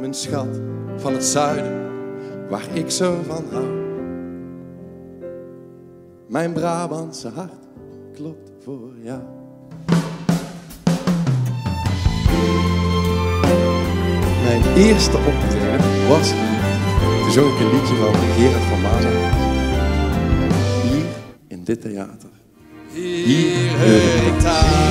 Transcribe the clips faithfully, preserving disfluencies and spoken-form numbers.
mijn schat van het zuiden, waar ik zo van hou. Mijn Brabantse hart klopt voor jou. Mijn eerste optreden was hier. Toen zong ik een liedje van Gerard van Maasakkers. Hier in dit theater. Hier hoor ik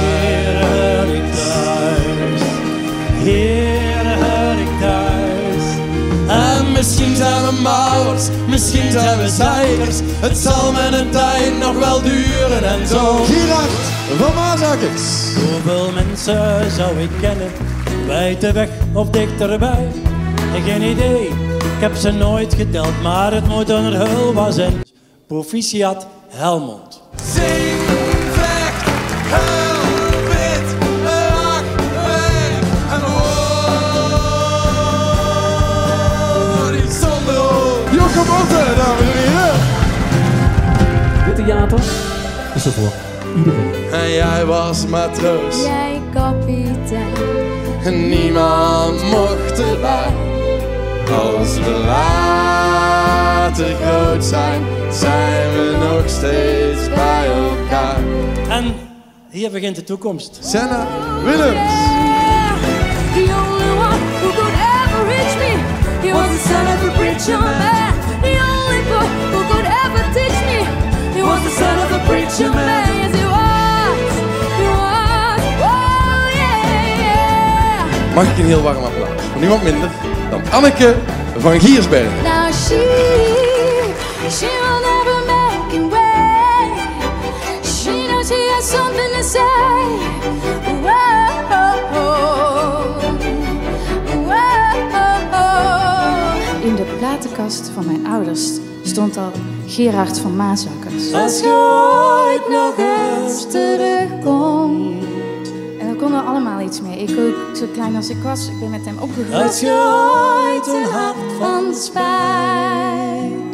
thuis. Hier hoor ik thuis. En misschien zijn we mouders, misschien zijn we zeikers. Het zal met een tijd nog wel duren en zo. Gerard van Maasakkers. Hoeveel mensen zou ik kennen, buiten weg of dichterbij? Geen idee, ik heb ze nooit geteld, maar het moet onheilbaar zijn. Proficiat Helmond. Zing, vecht, huil, bid, lach, werk en horizontal. Jochem Otte, dames en heren. Dit theater is er voor iedereen. En jij was matroos. Jij kapitein. En niemand mocht erbij. Als we later groot zijn, zijn we nog steeds bij elkaar. En hier begint de toekomst. Senna Willems. The only one who could ever reach me. He was the son of a preacher man. The only boy who could ever teach me. He was the son of a preacher man. Yes, he was. He was. Oh yeah, yeah. Mag ik een heel warm applaus voor niemand minder dan Anneke van Giersbergen. Now she, she will never make it way. She knows she has something to say. Whoa, whoa. In de platenkast van mijn ouders stond al Gerard van Maasakkers. Als je ooit nog eens terugkomt. En daar konden we allemaal iets mee. Ik ook, zo klein als ik was, ik ben met hem opgegroeid. Als je ooit een hart van spijt.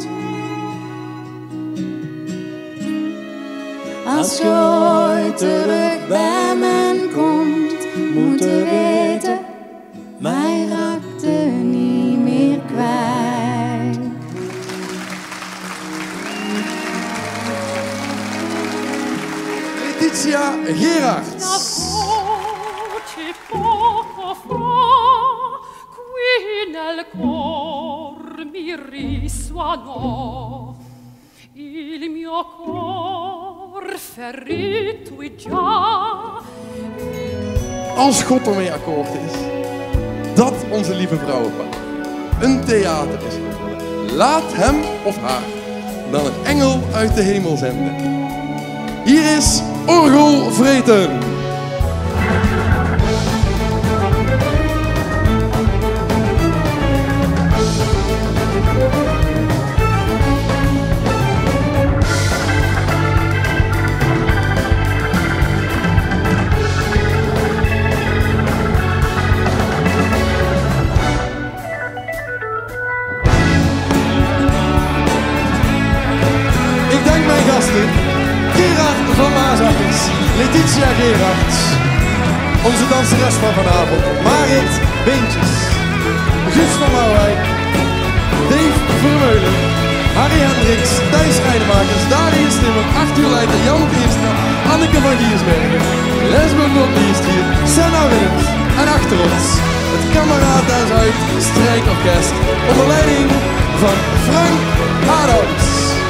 Als je ooit terug bij me komt, moet je weten, mij raakte niet meer kwijt. Letitia Gerards. Poco fra qui nel cor mi risuonò il mio cor ferito già. Als God ermee akkoord is dat onze lieve vrouwenpaar een theater is geworden, laat hem of haar dan een engel uit de hemel zenden. Hier is Orgelvreten. Gerard van Maasakkers, Letitia Gerards, onze danseres van vanavond, Marit Beentjes, Guus van Mouwijk, Dave Vermeulen, Harry Hendricks, Thijs Rijdemakers, Darius Timmer, Arthur Leijten, Jan Eerstra, Anneke van Giersbergen, Les but not least hier, Senna Willems en achter ons het Kameraadhuis uit Strijkorkest onder leiding van Frank Adams.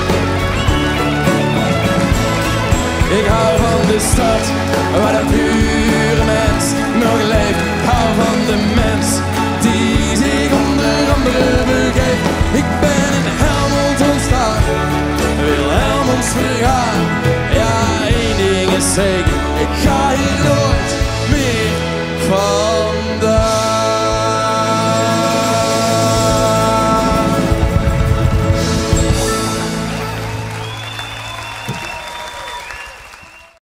Ik hou van de stad waar de pure mens nog leeft. Ik hou van de mens die zich onder andere begeeft. Ik ben in Helmond ontstaan, wil Helmonds vergaan. Ja, één ding is zeker, ik ga hier nooit meer van